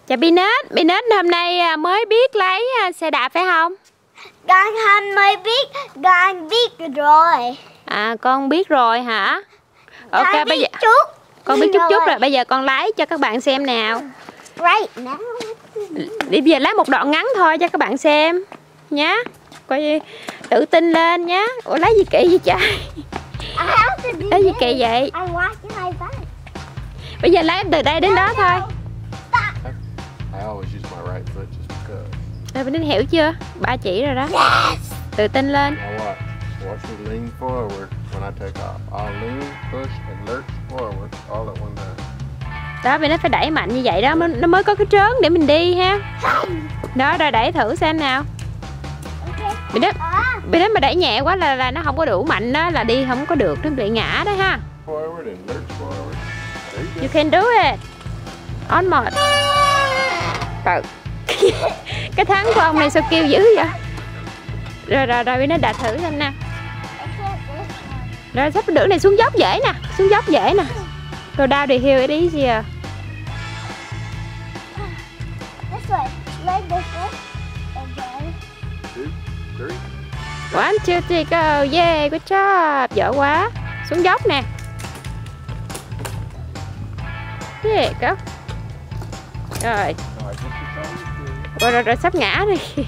Chào Peanut. Peanut hôm nay mới biết lấy xe đạp phải không? Con mới biết, con biết rồi. À, con biết rồi hả? Ok, con bây giờ chút. con biết chút rồi. Bây giờ con lái cho các bạn xem nào. Right now. Bây giờ lái một đoạn ngắn thôi cho các bạn xem nhá. Coi tự tin lên nhá. Ủa lấy gì kỳ vậy trời? Lấy gì kỳ vậy? Bây giờ lái từ đây đến đó thôi. Rồi mình hiểu chưa? Ba chỉ rồi đó. Tự tin lên. Watch me lean forward when I take off. I'll lean, push, and lurch forward all at one time. Đó, vì nó phải đẩy mạnh như vậy đó, nó mới có cái trớn để mình đi ha. Đó, rồi đẩy thử xem nào. Vì nếu mà đẩy nhẹ quá là nó không có đủ mạnh đó, là đi không có được, nó bị ngã đó ha. Forward and lurch forward. You can do it. On một. Cái thắng của ông này sao kêu dữ vậy? Rồi nó đạt thử xem nè. Rồi sắp đường này xuống dốc dễ nè, xuống dốc dễ nè. Go down the hill it easier. One, two, three, go. Yeah, good job. Giỏi quá. Xuống dốc nè. Yeah, go. Rồi. Rồi sắp ngã rồi.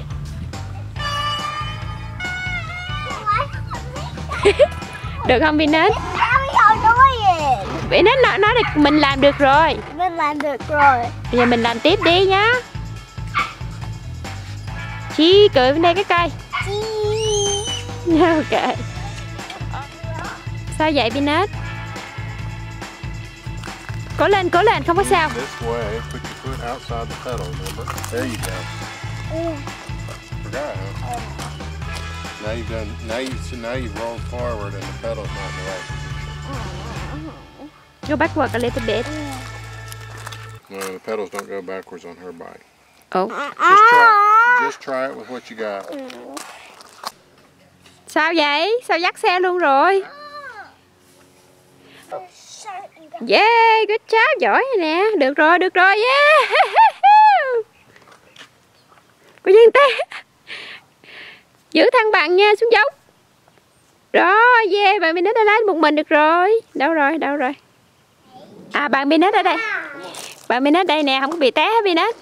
Được không Peanut? Peanut nói được mình làm được rồi. Mình làm được rồi. Bây giờ mình làm tiếp đi nhá. Chi cười bên đây cái cây. Ok. Sao vậy Peanut? Cố lên, không có sao. This way, put your foot outside the pedal, remember? There you go. Forgot, huh? Now you've done. Now you've rolled forward and the pedal's not in the right position. Go backward a little bit. No, the pedals don't go backwards on her bike. Oh. Just try it with what you got. Sao vậy? Sao dắt xe luôn rồi? Yeah, good job, giỏi nè. Được rồi, yeah. Cô Duyên té. Giữ thăng bằng nha, xuống dốc. Rồi, yeah, bạn Peanut đã lái một mình được rồi. Đâu rồi? À, bạn Peanut ở đây. Bạn Peanut đây nè, không có bị té hả Peanut?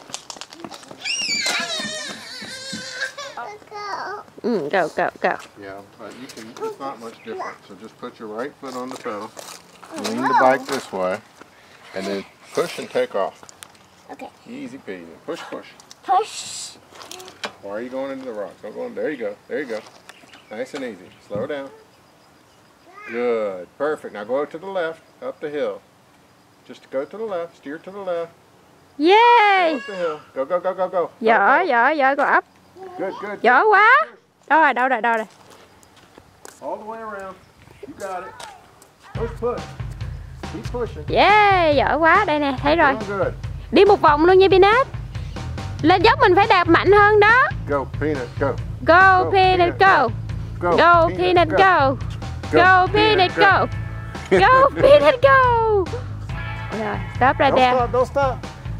Go. Yeah, but it's not much different. So just put your right foot on the pedal, lean the bike this way, and then push and take off. Okay. Easy peasy. Push. Push. Why are you going into the rock? Don't go in. There you go. Nice and easy. Slow down. Good. Perfect. Now go to the left, up the hill. Just go to the left. Steer to the left. Yeah. Go up the hill. Go. Giỏi, go up. Good. Giỏi quá. Đâu rồi? All the way around. You got it. Push. Keep pushing. Yeah, giỏi quá. Đây nè, thấy rồi. Doing good. Đi một vòng luôn nha Peanut. Lên dốc mình phải đạp mạnh hơn đó. Go, Peanut, go. Go, Peanut, go. Go, Peanut, go. Go, Peanut, go. Go, Peanut, go. Rồi, stop right there. Don't stop.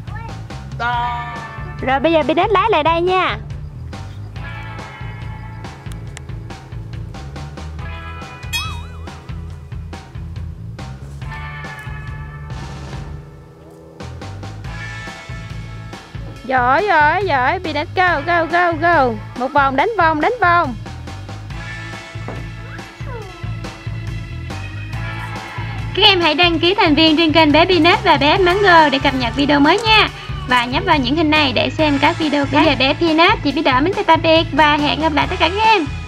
Rồi bây giờ Peanut lái lại đây nha. Giỏi, Peanut, go. Một vòng, đánh vòng. Các em hãy đăng ký thành viên trên kênh bé Peanut và bé Mango để cập nhật video mới nha. Và nhấp vào những hình này để xem các video khác. Bây giờ bé Peanut chỉ biết đợi mình tạm biệt và hẹn gặp lại tất cả các em.